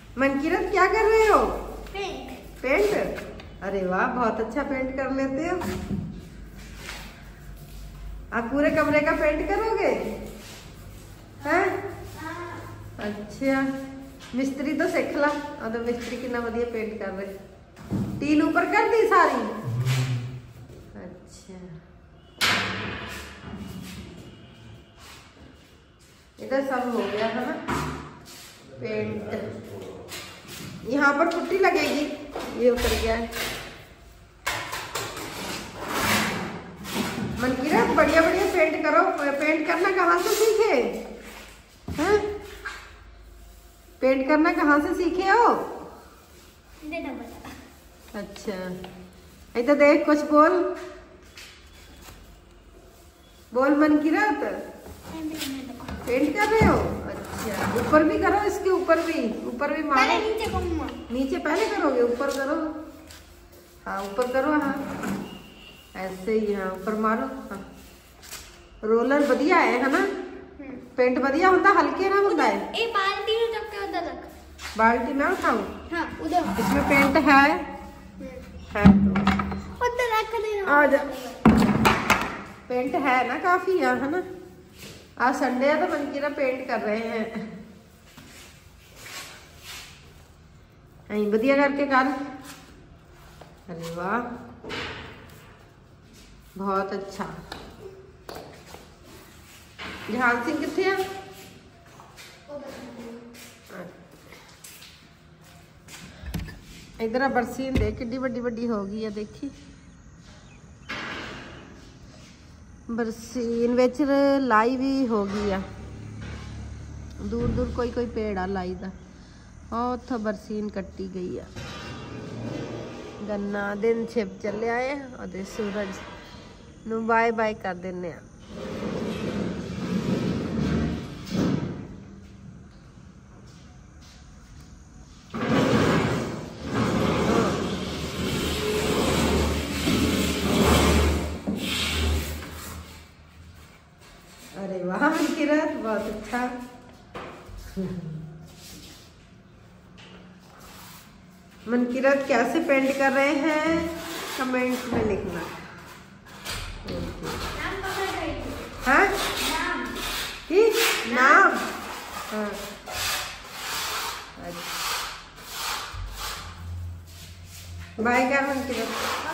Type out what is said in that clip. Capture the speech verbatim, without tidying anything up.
मनकीरत क्या कर रहे हो? पेंट। पेंट? अरे वाह, बहुत अच्छा पेंट कर लेते हो। आप पूरे कमरे का पेंट करोगे? हैं? अच्छा, मिस्त्री तो सीख ला। और तो मिस्त्री कितना बढ़िया पेंट कर रहे। टीन ऊपर कर दी सारी? अच्छा, इधर सब हो गया है ना पेंट। यहाँ पर पुट्टी लगेगी, ये उतर गया है। मनकीरत बढ़िया बढ़िया पेंट करो। पेंट करना कहाँ से सीखे हैं? पेंट करना कहाँ से सीखे हो? अच्छा, इधर देख, कुछ बोल बोल मनकीरत। पेंट कर रहे हो? अच्छा, ऊपर भी करो, इसके ऊपर भी, ऊपर भी मारो। नीचे करूँगा। नीचे पहले करोगे, ऊपर करो। हाँ ऊपर करो, हाँ ऐसे ही, हाँ ऊपर मारो। हाँ रोलर बढ़िया है है ना? पेंट बढ़िया होता, हल्के ना होता है। ए बाल्टी में रख के उधर रख। बाल्टी में उठाऊं? हाँ उधर। इसमें पेंट है? है तो उधर रख देना। आ जा। पेंट है ना काफी यहाँ, है ना? आज संडे है तो मनकीरत पेंट कर रहे हैं। यहीं बढ़िया करके कर। अरे वाह, बहुत अच्छा। जहान सिंह कितने हैं? इधर बरसीन देख किड्डी बड़ी बड़ी होगी है, देखी बरसीन विच लाई भी होगी है। दूर दूर कोई कोई पेड़ आ लाई दा। और उतो बरसीन कट्टी गई है। गन्ना दिन छिप चले आए और सूरज नू बाय बाय कर देने। अरे वाह मनकीरत, बहुत अच्छा। मनकीरत कैसे पेंट कर रहे हैं कमेंट में लिखना। हाँ की नाम? हाँ अच्छा, बाय कर मनकीरत।